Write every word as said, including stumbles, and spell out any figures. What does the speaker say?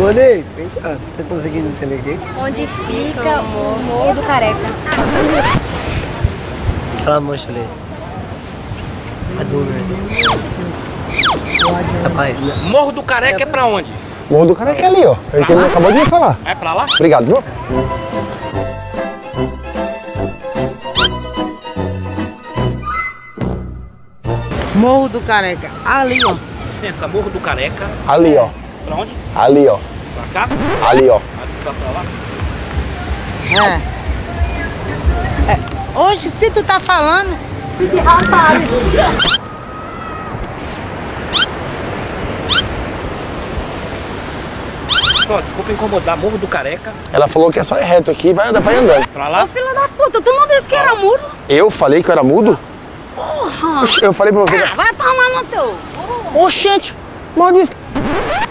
Boni, vem cá, você tá conseguindo entender aqui? Onde fica o Morro do Careca? Aquela mancha ali. A dúvida. Rapaz. Morro do Careca é pra onde? Morro do Careca é ali, ó. Ele que ele acabou de me falar. É pra lá? Obrigado, viu? Morro do Careca, ali, ó. Licença, Morro do Careca. Ali, ó. Pra onde? Ali, ó. Pra cá? Ali, ó. Ali pra, pra lá? É. É. Hoje, se tu tá falando... Só, desculpa incomodar, Morro do Careca. Ela falou que é só ir reto aqui e vai andar pra ir andando. Pra lá? Ô, filha da puta, tu não disse que era mudo? Eu falei que eu era mudo? Porra! Oxe, eu falei pra você... Ah, vai tomar no teu! Oxente! Mal disse...